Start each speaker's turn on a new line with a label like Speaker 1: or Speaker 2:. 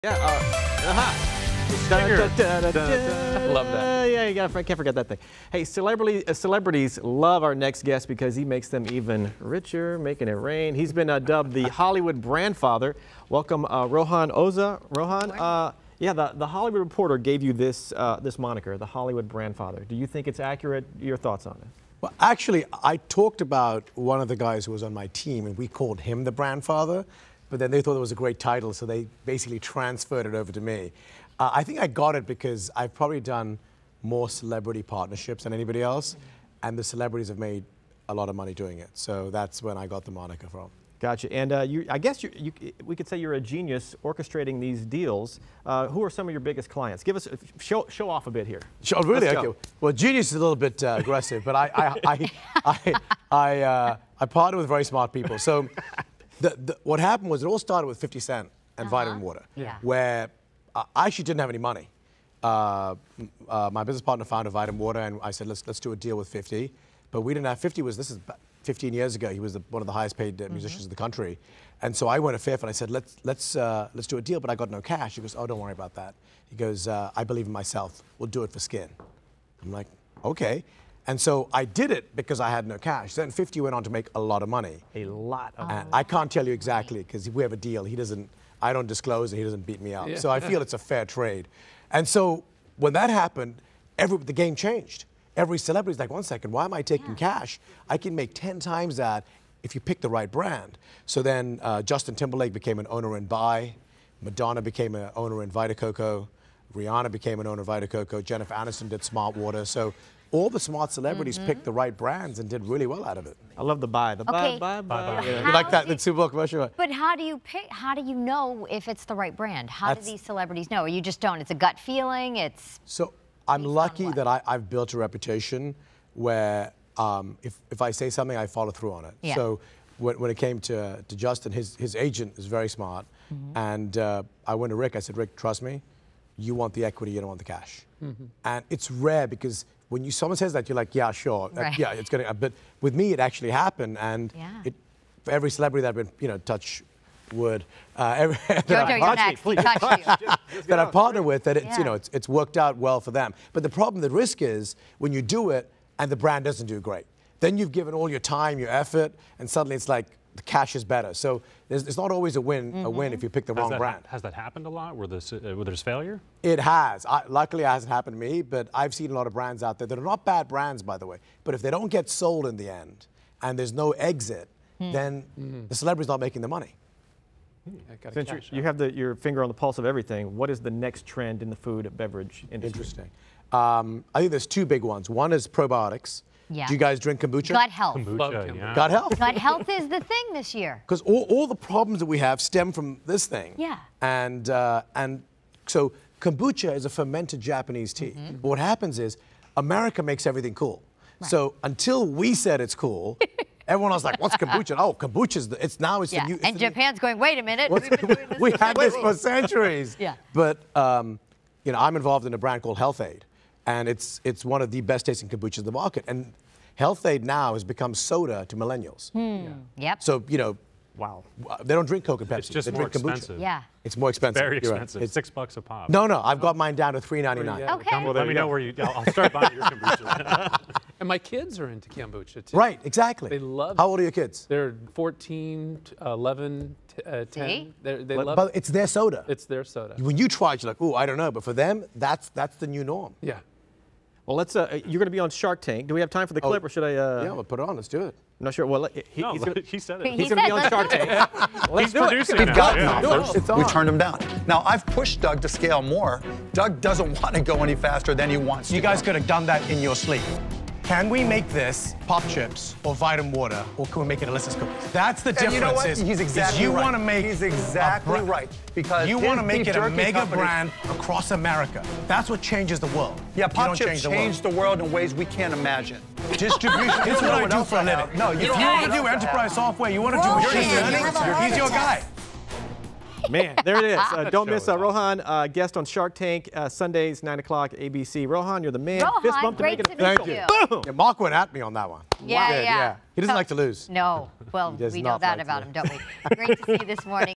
Speaker 1: Yeah.
Speaker 2: Love that.
Speaker 1: Yeah, can't forget that thing. Hey, celebrities love our next guest because he makes them even richer, making it rain. He's been dubbed the Hollywood Brandfather. Welcome, Rohan Oza. Rohan, yeah, the Hollywood Reporter gave you this this moniker, the Hollywood Brandfather. Do you think it's accurate? Your thoughts on it?
Speaker 3: Well, actually, I talked about one of the guys who was on my team, and we called him the Brandfather. But then they thought it was a great title, so they basically transferred it over to me. I think I got it because I've probably done more celebrity partnerships than anybody else, and the celebrities have made a lot of money doing it. So that's when I got the moniker from. Gotcha.
Speaker 1: And I guess we could say you're a genius orchestrating these deals. Who are some of your biggest clients? Give us show off a bit here.
Speaker 3: Oh, really? Okay. Well, genius is a little bit aggressive, but I partner with very smart people. So. What happened was it all started with 50 Cent and Vitamin Water, where I actually didn't have any money. My business partner founded Vitamin Water, and I said, let's do a deal with 50. But we didn't have 50. This is 15 years ago. He was one of the highest paid musicians in the country. And so I went to Fifth and I said, let's do a deal, but I got no cash. He goes, oh, don't worry about that. He goes, I believe in myself. We'll do it for skin. I'm like, okay. And so I did it because I had no cash. Then 50 went on to make a lot of money.
Speaker 1: A lot of money.
Speaker 3: I can't tell you exactly because we have a deal. I don't disclose and he doesn't beat me up. Yeah. So I feel it's a fair trade. And so when that happened, the game changed. Every celebrity's like, 1 second, why am I taking cash? I can make 10 times that if you pick the right brand. So then Justin Timberlake became an owner in Bai. Madonna became an owner in Vita Coco. Rihanna became an owner of Vita Coco. Jennifer Aniston did Smart Water. So all the smart celebrities picked the right brands and did really well out of it.
Speaker 1: I love the buy. The buy.
Speaker 3: Yeah. You like that? The Super Bowl commercial?
Speaker 4: But how do you pick? How do you know if it's the right brand? How do these celebrities know? Or you just don't? It's a gut feeling.
Speaker 3: So I'm lucky that I've built a reputation where if I say something, I follow through on it. Yeah. So when it came to Justin, his agent is very smart, and I went to Rick. I said, Rick, trust me. You want the equity, you don't want the cash. And it's rare because when someone says that, you're like, yeah, sure, yeah, it's gonna. But with me, it actually happened, and for every celebrity that I've been, touch wood, that I've partnered with, that it's worked out well for them. But the problem, the risk is when you do it and the brand doesn't do great, then you've given all your time, your effort, and suddenly it's like the cash is better. So it's not always a win if you pick the wrong brand.
Speaker 2: Has that happened a lot where there's failure?
Speaker 3: It has. Luckily, it hasn't happened to me, but I've seen a lot of brands out there that are not bad brands, by the way. But if they don't get sold in the end and there's no exit, then the celebrity's not making the money.
Speaker 1: Since you have your finger on the pulse of everything, what is the next trend in the food and beverage industry?
Speaker 3: Interesting. I think there's two big ones. One is probiotics.
Speaker 4: Yeah.
Speaker 3: Do you guys drink kombucha?
Speaker 4: Gut health.
Speaker 2: Kombucha, yeah.
Speaker 3: Gut health?
Speaker 4: Gut health is the thing this year.
Speaker 3: Because all the problems that we have stem from this thing.
Speaker 4: Yeah.
Speaker 3: And so kombucha is a fermented Japanese tea. But what happens is America makes everything cool. Right. So until we said it's cool, everyone was like, what's kombucha? Oh, kombucha's the new.
Speaker 4: And Japan's going, wait a minute.
Speaker 3: We've had this for centuries.
Speaker 4: Yeah.
Speaker 3: But I'm involved in a brand called Health Aid. And it's one of the best tasting kombuchas in the market. And Health Aid now has become soda to millennials.
Speaker 4: Yep.
Speaker 3: So,
Speaker 1: wow.
Speaker 3: They don't drink Coke and Pepsi.
Speaker 2: It's just
Speaker 3: they
Speaker 2: more
Speaker 3: drink kombucha.
Speaker 2: expensive.
Speaker 4: Yeah.
Speaker 3: It's more expensive.
Speaker 2: Very expensive.
Speaker 3: Right.
Speaker 2: It's $6 a pop.
Speaker 3: No, I've got mine down to $3.99.
Speaker 4: Okay.
Speaker 2: Well, let me know where I'll start buying your kombucha.
Speaker 5: And my kids are into kombucha too.
Speaker 3: Right, exactly.
Speaker 5: They love it.
Speaker 3: How old are your kids?
Speaker 5: They're 14, 11, 10.
Speaker 4: See?
Speaker 5: They love
Speaker 3: but
Speaker 5: it.
Speaker 3: it's their soda.
Speaker 5: It's their soda.
Speaker 3: When you try it, you're like, ooh, I don't know. But for them, that's the new norm.
Speaker 5: Yeah.
Speaker 1: Well, you're going to be on Shark Tank. Do we have time for the clip, or should I?
Speaker 3: Yeah, we'll put it on. Let's do it.
Speaker 1: I'm not sure. Well,
Speaker 2: he said it.
Speaker 1: He's going to be on Shark Tank.
Speaker 2: He's producing it.
Speaker 6: We turned him down. Now, I've pushed Doug to scale more. Doug doesn't want to go any faster than he wants to.
Speaker 3: You guys could have done that in your sleep. Can we make this pop chips or Vitamin Water, or can we make it Alyssa's cookies? That's the difference.
Speaker 6: You know what? He's exactly right.
Speaker 3: Want to make
Speaker 6: He's exactly right. Because
Speaker 3: you want to make it a mega
Speaker 6: company
Speaker 3: brand across America. That's what changes the world.
Speaker 6: Yeah, pop chips change the world in ways we can't imagine.
Speaker 3: Distribution. This is what I do for a living. No, if you want to do enterprise software, you want to do machine learning, he's your guy.
Speaker 1: Man, there it is. Don't miss Rohan, guest on Shark Tank, Sundays, 9 o'clock, ABC. Rohan, you're the man.
Speaker 4: Rohan,
Speaker 1: Fist bump to
Speaker 4: great
Speaker 1: make it
Speaker 4: to meet
Speaker 1: official.
Speaker 4: you.
Speaker 1: Boom!
Speaker 3: Yeah, Mark went at me on that one.
Speaker 4: Yeah.
Speaker 3: He doesn't like to lose.
Speaker 4: No. Well, we know that about him, don't we? Great to see you this morning.